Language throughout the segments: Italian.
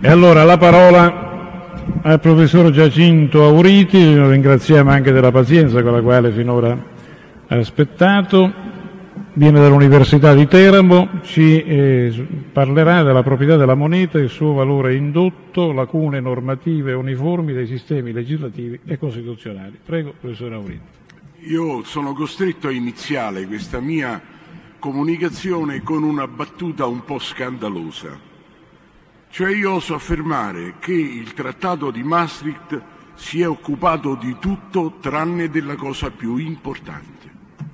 E allora la parola al professor Giacinto Auriti, lo ringraziamo anche della pazienza con la quale finora ha aspettato, viene dall'Università di Teramo, ci parlerà della proprietà della moneta, il suo valore indotto, lacune normative uniformi dei sistemi legislativi e costituzionali. Prego, professor Auriti. Io sono costretto a iniziare questa mia comunicazione con una battuta un po' scandalosa. Cioè io oso affermare che il Trattato di Maastricht si è occupato di tutto tranne della cosa più importante,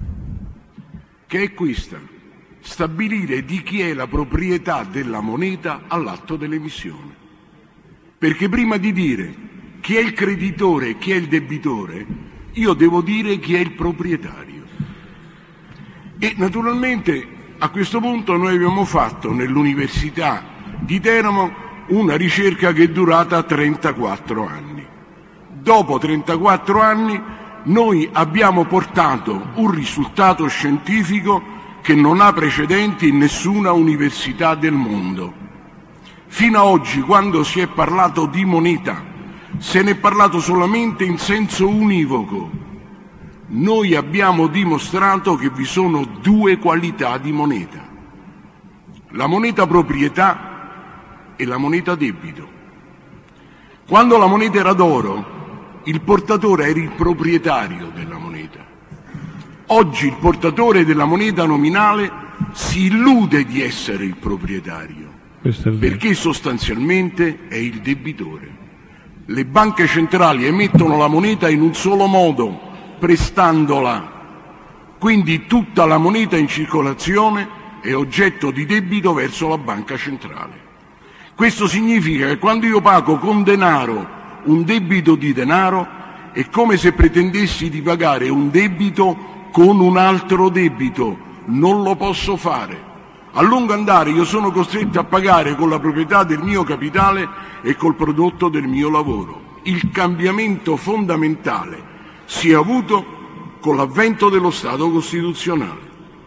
che è questa: stabilire di chi è la proprietà della moneta all'atto dell'emissione. Perché prima di dire chi è il creditore e chi è il debitore, io devo dire chi è il proprietario. E naturalmente a questo punto noi abbiamo fatto nell'Università di Teramo una ricerca che è durata 34 anni. Dopo 34 anni noi abbiamo portato un risultato scientifico che non ha precedenti in nessuna università del mondo. Fino ad oggi, quando si è parlato di moneta, se ne è parlato solamente in senso univoco. Noi abbiamo dimostrato che vi sono due qualità di moneta: la moneta proprietà e la moneta debito. Quando la moneta era d'oro, il portatore era il proprietario della moneta. Oggi il portatore della moneta nominale si illude di essere il proprietario, perché sostanzialmente è il debitore. Le banche centrali emettono la moneta in un solo modo, prestandola. Quindi tutta la moneta in circolazione è oggetto di debito verso la banca centrale. Questo significa che quando io pago con denaro un debito di denaro, è come se pretendessi di pagare un debito con un altro debito. Non lo posso fare. A lungo andare io sono costretto a pagare con la proprietà del mio capitale e col prodotto del mio lavoro. Il cambiamento fondamentale si è avuto con l'avvento dello Stato costituzionale.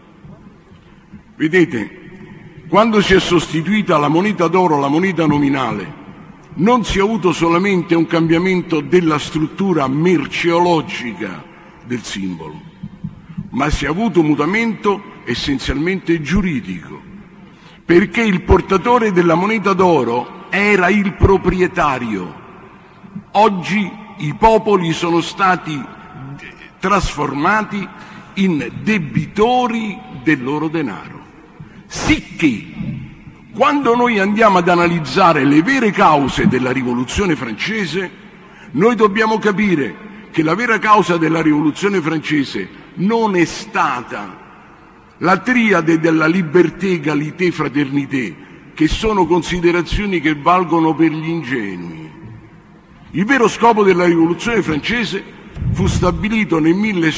Vedete, quando si è sostituita la moneta d'oro alla moneta nominale, non si è avuto solamente un cambiamento della struttura merceologica del simbolo, ma si è avuto un mutamento essenzialmente giuridico, perché il portatore della moneta d'oro era il proprietario. Oggi i popoli sono stati trasformati in debitori del loro denaro. Sicché, quando noi andiamo ad analizzare le vere cause della Rivoluzione francese, noi dobbiamo capire che la vera causa della Rivoluzione francese non è stata la triade della liberté, égalité, fraternité, che sono considerazioni che valgono per gli ingenui. Il vero scopo della Rivoluzione francese fu stabilito nel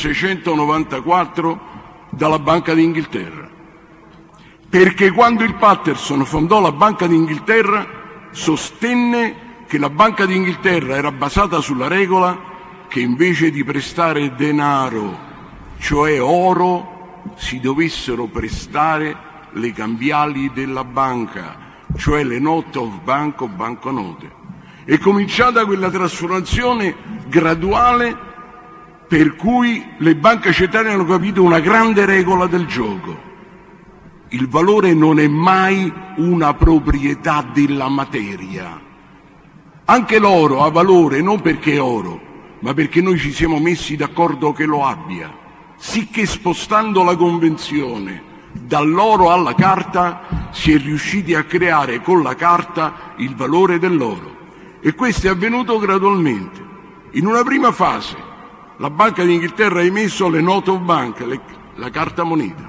1694 dalla Banca d'Inghilterra. Perché quando il Patterson fondò la Banca d'Inghilterra, sostenne che la Banca d'Inghilterra era basata sulla regola che invece di prestare denaro, cioè oro, si dovessero prestare le cambiali della banca, cioè le note of bank o banconote. È cominciata quella trasformazione graduale per cui le banche centrali hanno capito una grande regola del gioco. Il valore non è mai una proprietà della materia. Anche l'oro ha valore non perché è oro, ma perché noi ci siamo messi d'accordo che lo abbia. Sicché spostando la convenzione dall'oro alla carta si è riusciti a creare con la carta il valore dell'oro. E questo è avvenuto gradualmente. In una prima fase la Banca d'Inghilterra ha emesso le note of bank, la carta moneta.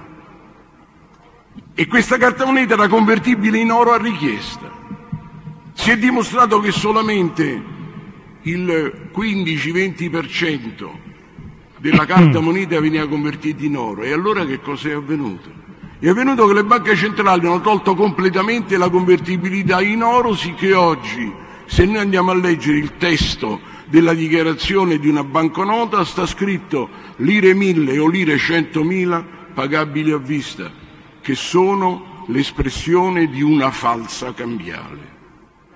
E questa carta moneta era convertibile in oro a richiesta. Si è dimostrato che solamente il 15-20% della carta moneta veniva convertita in oro. E allora che cosa è avvenuto? È avvenuto che le banche centrali hanno tolto completamente la convertibilità in oro, sicché oggi, se noi andiamo a leggere il testo della dichiarazione di una banconota, sta scritto lire 1000 o lire 100.000 pagabili a vista, che sono l'espressione di una falsa cambiale.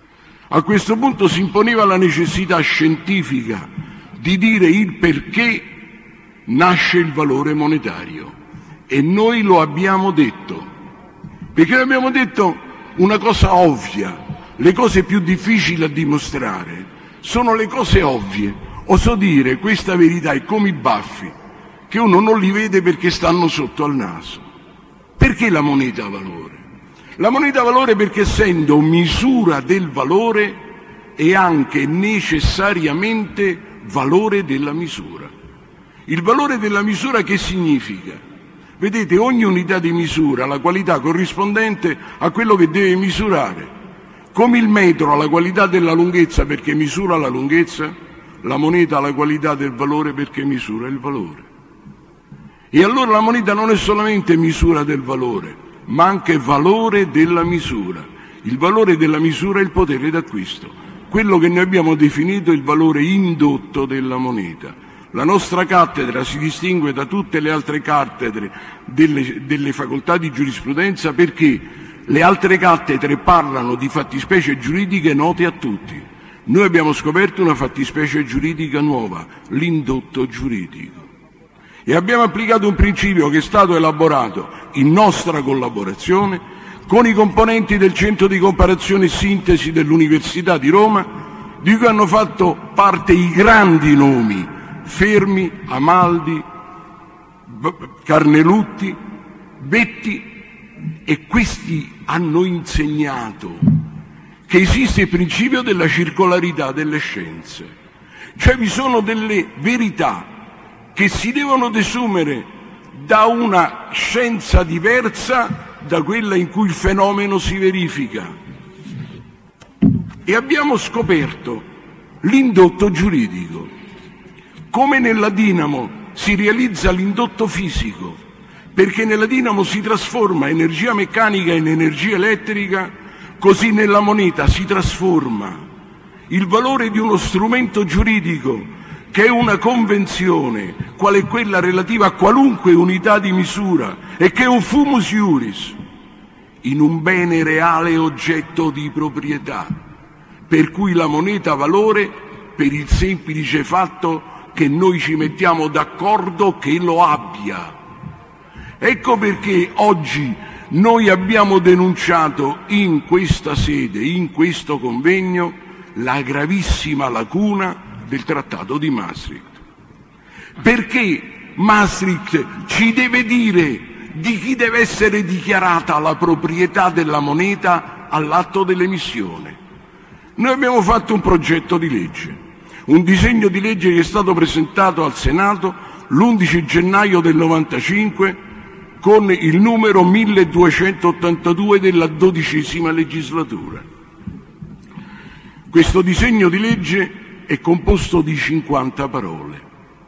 A questo punto si imponeva la necessità scientifica di dire il perché nasce il valore monetario, e noi lo abbiamo detto, perché abbiamo detto una cosa ovvia. Le cose più difficili a dimostrare sono le cose ovvie. Oso dire, questa verità è come i baffi, che uno non li vede perché stanno sotto al naso. Perché la moneta ha valore? La moneta ha valore perché, essendo misura del valore, è anche necessariamente valore della misura. Il valore della misura che significa? Vedete, ogni unità di misura ha la qualità corrispondente a quello che deve misurare. Come il metro ha la qualità della lunghezza perché misura la lunghezza, la moneta ha la qualità del valore perché misura il valore. E allora la moneta non è solamente misura del valore, ma anche valore della misura. Il valore della misura è il potere d'acquisto, quello che noi abbiamo definito il valore indotto della moneta. La nostra cattedra si distingue da tutte le altre cattedre delle facoltà di giurisprudenza perché le altre cattedre parlano di fattispecie giuridiche note a tutti. Noi abbiamo scoperto una fattispecie giuridica nuova, l'indotto giuridico. E abbiamo applicato un principio che è stato elaborato in nostra collaborazione con i componenti del Centro di Comparazione e Sintesi dell'Università di Roma, di cui hanno fatto parte i grandi nomi Fermi, Amaldi, Carnelutti, Betti, e questi hanno insegnato che esiste il principio della circolarità delle scienze, cioè vi sono delle verità che si devono desumere da una scienza diversa da quella in cui il fenomeno si verifica. E abbiamo scoperto l'indotto giuridico. Come nella dinamo si realizza l'indotto fisico, perché nella dinamo si trasforma energia meccanica in energia elettrica, così nella moneta si trasforma il valore di uno strumento giuridico che è una convenzione, quale è quella relativa a qualunque unità di misura e che è un fumus iuris, in un bene reale oggetto di proprietà, per cui la moneta ha valore per il semplice fatto che noi ci mettiamo d'accordo che lo abbia. Ecco perché oggi noi abbiamo denunciato in questa sede, in questo convegno, la gravissima lacuna del Trattato di Maastricht. Perché Maastricht ci deve dire di chi deve essere dichiarata la proprietà della moneta all'atto dell'emissione. Noi abbiamo fatto un progetto di legge, un disegno di legge che è stato presentato al Senato l'11 gennaio del 95 con il numero 1282 della 12ª legislatura. Questo disegno di legge è composto di 50 parole,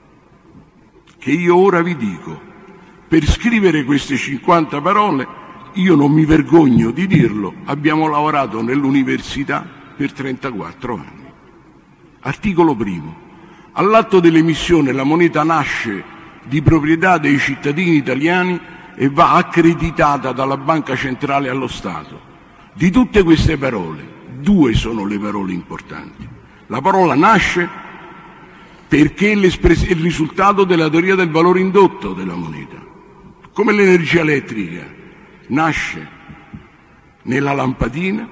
che io ora vi dico. Per scrivere queste 50 parole, io non mi vergogno di dirlo, abbiamo lavorato nell'università per 34 anni. Articolo primo. All'atto dell'emissione la moneta nasce di proprietà dei cittadini italiani e va accreditata dalla Banca Centrale allo Stato. Di tutte queste parole, due sono le parole importanti. La parola nasce perché è il risultato della teoria del valore indotto della moneta. Come l'energia elettrica nasce nella lampadina,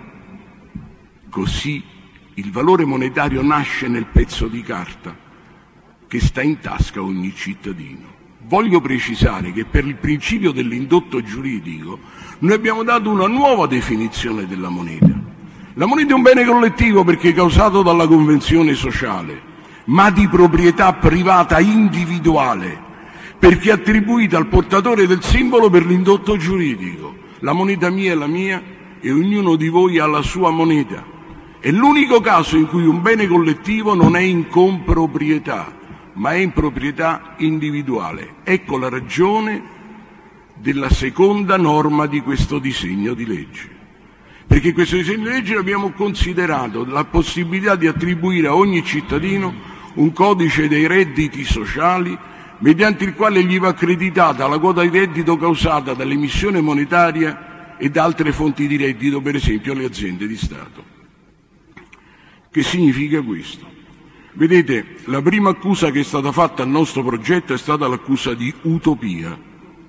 così il valore monetario nasce nel pezzo di carta che sta in tasca a ogni cittadino. Voglio precisare che per il principio dell'indotto giuridico noi abbiamo dato una nuova definizione della moneta. La moneta è un bene collettivo perché è causato dalla convenzione sociale, ma di proprietà privata individuale, perché è attribuita al portatore del simbolo per l'indotto giuridico. La moneta mia è la mia e ognuno di voi ha la sua moneta. È l'unico caso in cui un bene collettivo non è in comproprietà, ma è in proprietà individuale. Ecco la ragione della seconda norma di questo disegno di legge. Perché questo disegno di legge abbiamo considerato la possibilità di attribuire a ogni cittadino un codice dei redditi sociali mediante il quale gli va accreditata la quota di reddito causata dall'emissione monetaria e da altre fonti di reddito, per esempio le aziende di Stato. Che significa questo? Vedete, la prima accusa che è stata fatta al nostro progetto è stata l'accusa di utopia.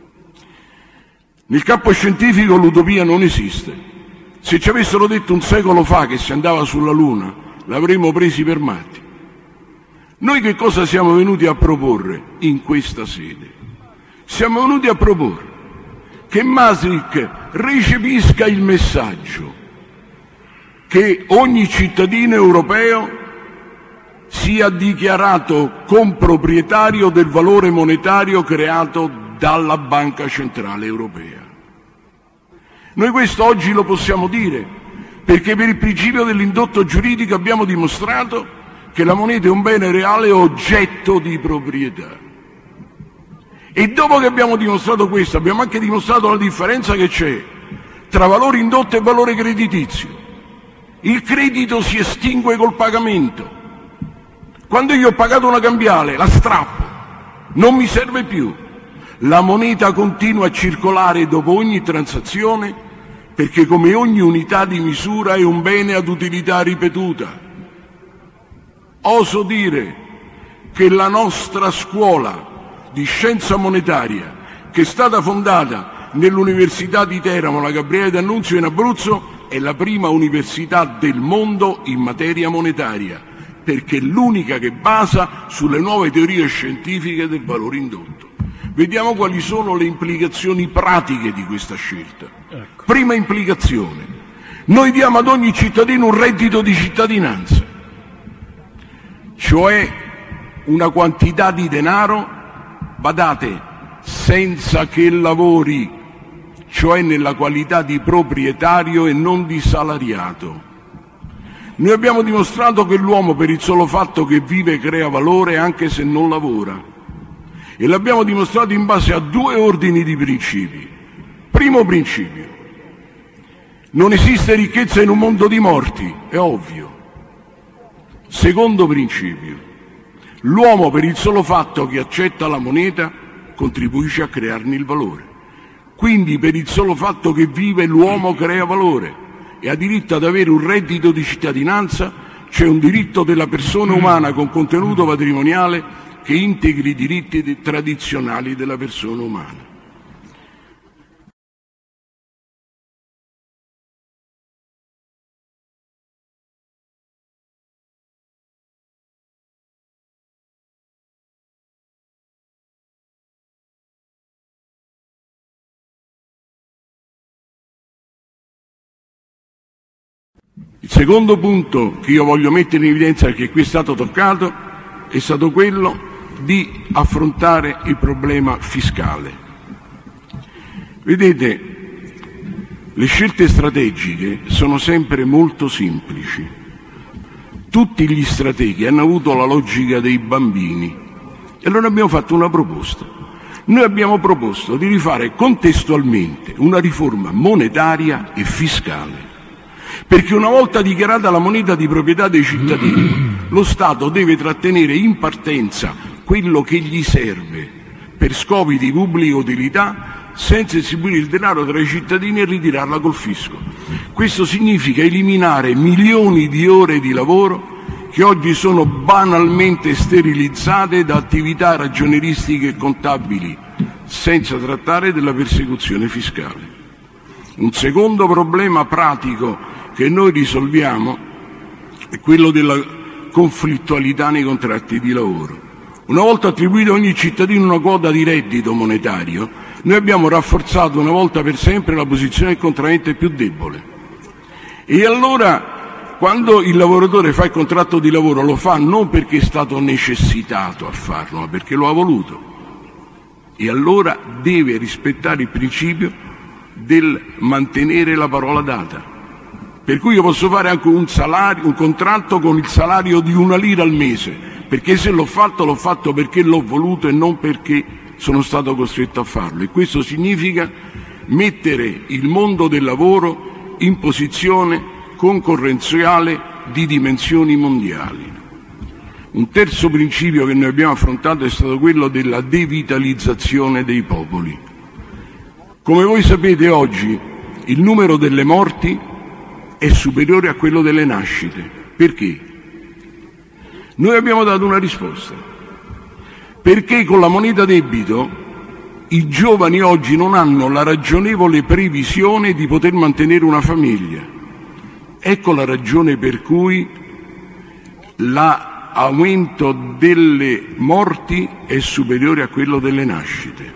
Nel campo scientifico l'utopia non esiste. Se ci avessero detto un secolo fa che si andava sulla Luna, l'avremmo presi per matti. Noi che cosa siamo venuti a proporre in questa sede? Siamo venuti a proporre che Maastricht recepisca il messaggio che ogni cittadino europeo sia dichiarato comproprietario del valore monetario creato dalla Banca Centrale Europea. Noi questo oggi lo possiamo dire perché per il principio dell'indotto giuridico abbiamo dimostrato che la moneta è un bene reale oggetto di proprietà. E dopo che abbiamo dimostrato questo, abbiamo anche dimostrato la differenza che c'è tra valore indotto e valore creditizio. Il credito si estingue col pagamento. Quando io ho pagato una cambiale, la strappo, non mi serve più. La moneta continua a circolare dopo ogni transazione perché come ogni unità di misura è un bene ad utilità ripetuta. Oso dire che la nostra scuola di scienza monetaria, che è stata fondata nell'Università di Teramo, la Gabriele D'Annunzio in Abruzzo, è la prima università del mondo in materia monetaria, perché è l'unica che basa sulle nuove teorie scientifiche del valore indotto. Vediamo quali sono le implicazioni pratiche di questa scelta. Ecco. Prima implicazione: noi diamo ad ogni cittadino un reddito di cittadinanza, cioè una quantità di denaro, badate, senza che lavori, cioè nella qualità di proprietario e non di salariato. Noi abbiamo dimostrato che l'uomo per il solo fatto che vive crea valore anche se non lavora, e l'abbiamo dimostrato in base a due ordini di principi. Primo principio: non esiste ricchezza in un mondo di morti, è ovvio. Secondo principio: l'uomo per il solo fatto che accetta la moneta contribuisce a crearne il valore. Quindi per il solo fatto che vive l'uomo crea valore e ha diritto ad avere un reddito di cittadinanza. C'è un diritto della persona umana con contenuto patrimoniale che integri i diritti tradizionali della persona umana. Il secondo punto che io voglio mettere in evidenza, perché qui è stato toccato, è stato quello di affrontare il problema fiscale. Vedete, le scelte strategiche sono sempre molto semplici. Tutti gli strateghi hanno avuto la logica dei bambini e allora abbiamo fatto una proposta. Noi abbiamo proposto di rifare contestualmente una riforma monetaria e fiscale, perché una volta dichiarata la moneta di proprietà dei cittadini, lo Stato deve trattenere in partenza quello che gli serve per scopi di pubblica utilità senza distribuire il denaro tra i cittadini e ritirarla col fisco. Questo significa eliminare milioni di ore di lavoro che oggi sono banalmente sterilizzate da attività ragionieristiche e contabili, senza trattare della persecuzione fiscale. Un secondo problema pratico che noi risolviamo è quello della conflittualità nei contratti di lavoro. Una volta attribuito a ogni cittadino una quota di reddito monetario, noi abbiamo rafforzato una volta per sempre la posizione del contraente più debole. E allora, quando il lavoratore fa il contratto di lavoro, lo fa non perché è stato necessitato a farlo, ma perché lo ha voluto. E allora deve rispettare il principio del mantenere la parola data. Per cui io posso fare anche un contratto con il salario di 1 lira al mese, perché se l'ho fatto perché l'ho voluto e non perché sono stato costretto a farlo. E questo significa mettere il mondo del lavoro in posizione concorrenziale di dimensioni mondiali. Un terzo principio che noi abbiamo affrontato è stato quello della devitalizzazione dei popoli. Come voi sapete, oggi il numero delle morti è superiore a quello delle nascite. Perché? Noi abbiamo dato una risposta, perché con la moneta debito i giovani oggi non hanno la ragionevole previsione di poter mantenere una famiglia. Ecco la ragione per cui l'aumento delle morti è superiore a quello delle nascite.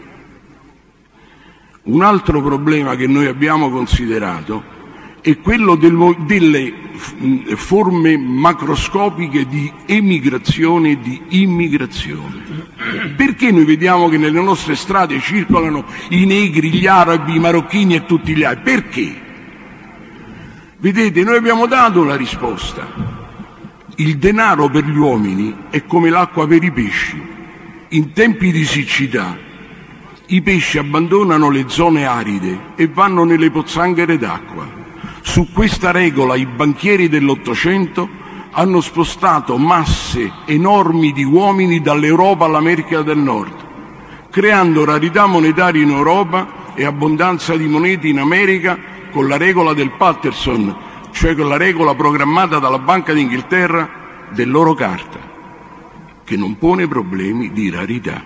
Un altro problema che noi abbiamo considerato è quello delle forme macroscopiche di emigrazione e di immigrazione. Perché noi vediamo che nelle nostre strade circolano i negri, gli arabi, i marocchini e tutti gli altri? Perché? Vedete, noi abbiamo dato una risposta. Il denaro per gli uomini è come l'acqua per i pesci. In tempi di siccità i pesci abbandonano le zone aride e vanno nelle pozzanghere d'acqua. Su questa regola i banchieri dell'Ottocento hanno spostato masse enormi di uomini dall'Europa all'America del Nord, creando rarità monetaria in Europa e abbondanza di monete in America con la regola del Patterson, cioè con la regola programmata dalla Banca d'Inghilterra dell'oro carta, che non pone problemi di rarità.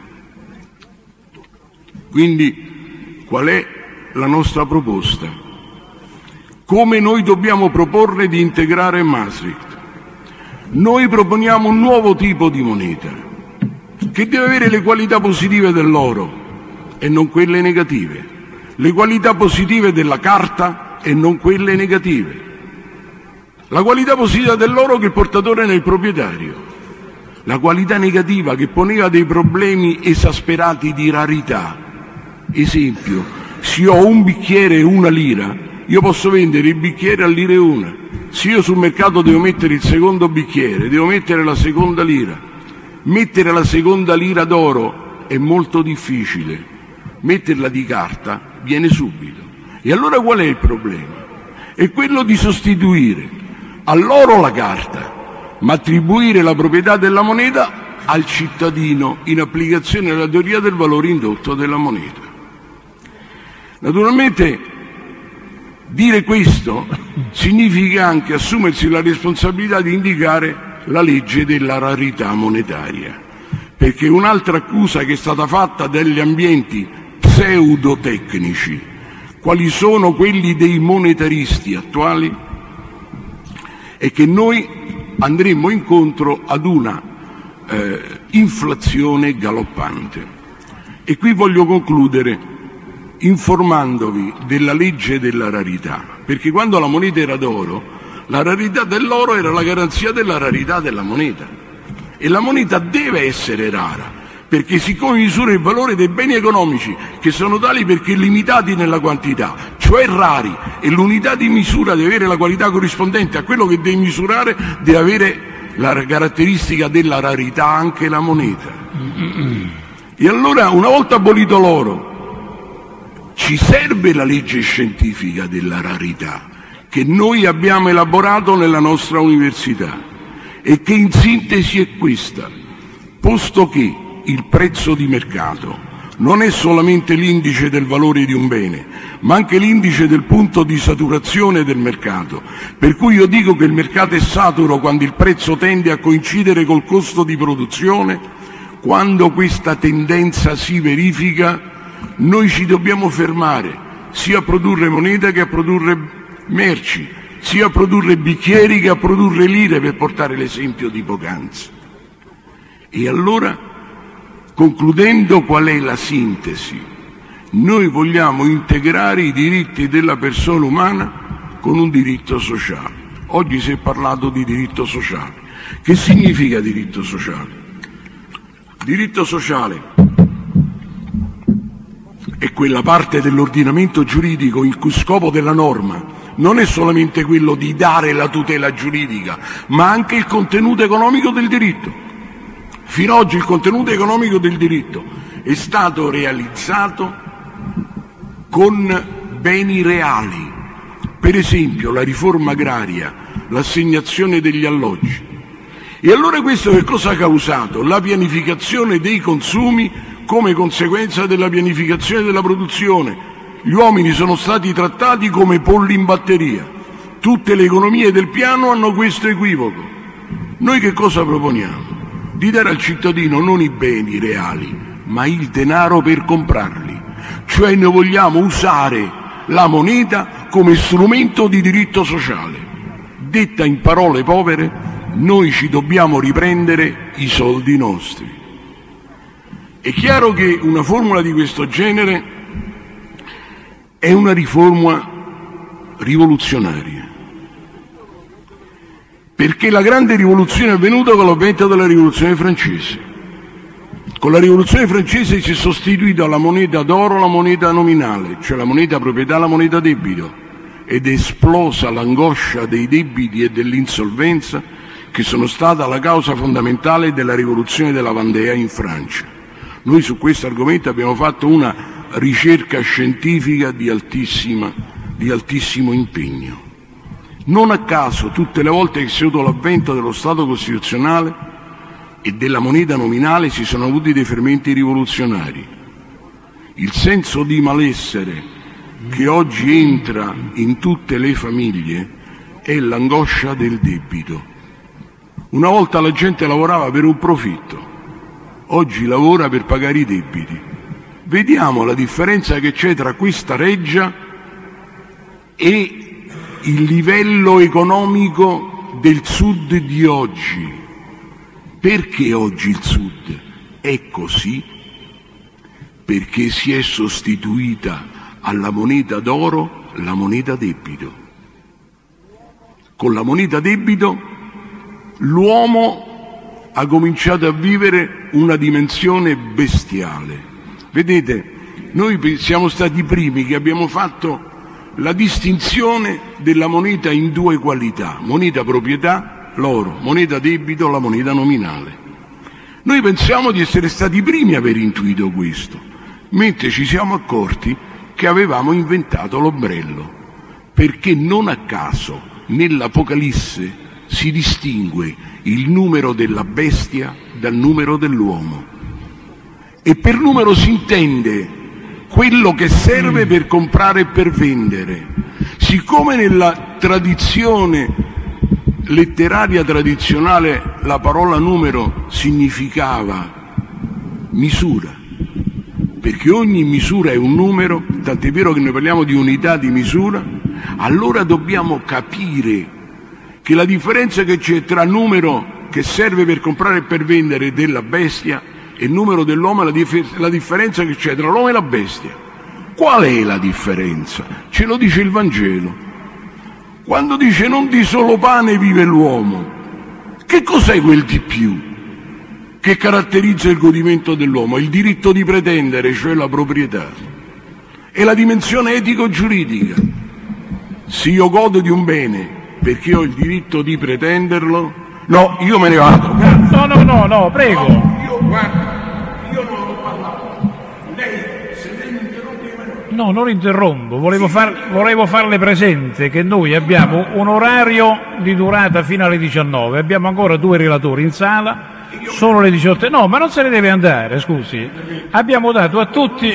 Quindi qual è la nostra proposta? Come noi dobbiamo proporre di integrare Maastricht? Noi proponiamo un nuovo tipo di moneta che deve avere le qualità positive dell'oro e non quelle negative, le qualità positive della carta e non quelle negative, la qualità positiva dell'oro che il portatore è nel proprietario, la qualità negativa che poneva dei problemi esasperati di rarità. Esempio, se io ho un bicchiere e una lira, io posso vendere il bicchiere a lira e una. Se io sul mercato devo mettere il secondo bicchiere, devo mettere la seconda lira. Mettere la seconda lira d'oro è molto difficile, metterla di carta viene subito. E allora qual è il problema? È quello di sostituire all'oro la carta, ma attribuire la proprietà della moneta al cittadino in applicazione della teoria del valore indotto della moneta. Naturalmente dire questo significa anche assumersi la responsabilità di indicare la legge della rarità monetaria, perché un'altra accusa che è stata fatta dagli ambienti pseudotecnici, quali sono quelli dei monetaristi attuali, è che noi andremmo incontro ad una inflazione galoppante. E qui voglio concludere informandovi della legge della rarità, perché quando la moneta era d'oro, la rarità dell'oro era la garanzia della rarità della moneta, e la moneta deve essere rara, perché siccome misura il valore dei beni economici che sono tali perché limitati nella quantità, cioè rari, e l'unità di misura deve avere la qualità corrispondente a quello che deve misurare, deve avere la caratteristica della rarità anche la moneta. E allora, una volta abolito l'oro, ci serve la legge scientifica della rarità, che noi abbiamo elaborato nella nostra università, e che in sintesi è questa: posto che il prezzo di mercato non è solamente l'indice del valore di un bene, ma anche l'indice del punto di saturazione del mercato, per cui io dico che il mercato è saturo quando il prezzo tende a coincidere col costo di produzione. Quando questa tendenza si verifica, noi ci dobbiamo fermare sia a produrre moneta che a produrre merci, sia a produrre bicchieri che a produrre lire, per portare l'esempio di poc'anzi. E allora, concludendo, qual è la sintesi? Noi vogliamo integrare i diritti della persona umana con un diritto sociale. Oggi si è parlato di diritto sociale. Che significa diritto sociale? Diritto sociale è quella parte dell'ordinamento giuridico il cui scopo della norma non è solamente quello di dare la tutela giuridica, ma anche il contenuto economico del diritto. Fino ad oggi il contenuto economico del diritto è stato realizzato con beni reali, per esempio la riforma agraria, l'assegnazione degli alloggi. E allora questo che cosa ha causato? La pianificazione dei consumi come conseguenza della pianificazione della produzione. Gli uomini sono stati trattati come polli in batteria. Tutte le economie del piano hanno questo equivoco. Noi che cosa proponiamo? Di dare al cittadino non i beni reali, ma il denaro per comprarli. Cioè noi vogliamo usare la moneta come strumento di diritto sociale. Detta in parole povere, noi ci dobbiamo riprendere i soldi nostri. È chiaro che una formula di questo genere è una riforma rivoluzionaria, perché la grande rivoluzione è avvenuta con l'avvento della rivoluzione francese. Con la rivoluzione francese si è sostituita alla moneta d'oro la moneta nominale, cioè la moneta proprietà e la moneta debito, ed è esplosa l'angoscia dei debiti e dell'insolvenza che sono stata la causa fondamentale della rivoluzione della Vendée in Francia. Noi su questo argomento abbiamo fatto una ricerca scientifica di altissimo impegno. Non a caso, tutte le volte che si è avuto l'avvento dello Stato costituzionale e della moneta nominale si sono avuti dei fermenti rivoluzionari. Il senso di malessere che oggi entra in tutte le famiglie è l'angoscia del debito. Una volta la gente lavorava per un profitto, oggi lavora per pagare i debiti. Vediamo la differenza che c'è tra questa reggia e il livello economico del Sud di oggi. Perché oggi il Sud è così? Perché si è sostituita alla moneta d'oro la moneta debito. Con la moneta debito l'uomo ha cominciato a vivere una dimensione bestiale. Vedete, noi siamo stati i primi che abbiamo fatto la distinzione della moneta in due qualità: moneta proprietà, l'oro, moneta debito, la moneta nominale. Noi pensiamo di essere stati i primi a aver intuito questo, mentre ci siamo accorti che avevamo inventato l'ombrello, perché non a caso nell'Apocalisse si distingue il numero della bestia dal numero dell'uomo, e per numero si intende quello che serve per comprare e per vendere. Siccome nella tradizione letteraria tradizionale la parola numero significava misura, perché ogni misura è un numero, tant'è vero che noi parliamo di unità di misura, allora dobbiamo capire che la differenza che c'è tra numero che serve per comprare e per vendere della bestia e il numero dell'uomo è la differenza che c'è tra l'uomo e la bestia. Qual è la differenza? Ce lo dice il Vangelo. Quando dice non di solo pane vive l'uomo, che cos'è quel di più che caratterizza il godimento dell'uomo? Il diritto di pretendere, cioè la proprietà. È la dimensione etico-giuridica. Se io godo di un bene perché ho il diritto di pretenderlo, no, io me ne vado. No, prego. Io non ho parlato. Lei, se lei mi interrompe, No, non interrompo, volevo farle presente che noi abbiamo un orario di durata fino alle 19, abbiamo ancora 2 relatori in sala, sono le 18. No, ma non se ne deve andare, scusi. Abbiamo dato a tutti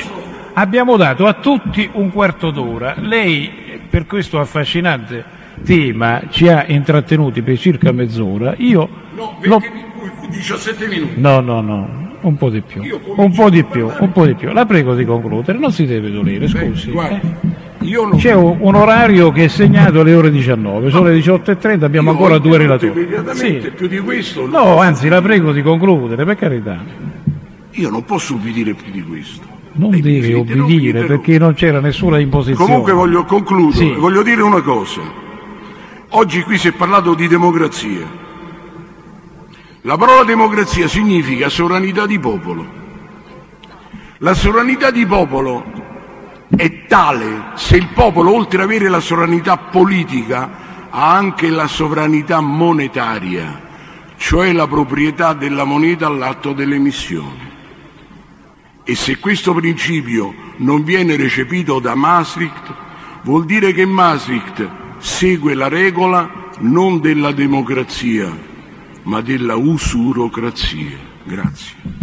un quarto d'ora. Lei, per questo affascinante tema, ci ha intrattenuti per circa mezz'ora. Io no, 17 minuti. No, un po' di più. La prego di concludere, non si deve dolere, scusi. C'è un orario che è segnato alle ore 19, sono le 18:30, abbiamo ancora 2 relatori. Sì. Più di questo. No, anzi, la prego di concludere, per carità. Io non posso ubbidire più di questo. Non deve obbedire perché non c'era nessuna imposizione. Comunque voglio concludere, sì. Voglio dire una cosa. Oggi qui si è parlato di democrazia. La parola democrazia significa sovranità di popolo. La sovranità di popolo è tale se il popolo, oltre ad avere la sovranità politica, ha anche la sovranità monetaria, cioè la proprietà della moneta all'atto dell'emissione. E se questo principio non viene recepito da Maastricht, vuol dire che Maastricht segue la regola non della democrazia, ma della usurocrazia. Grazie.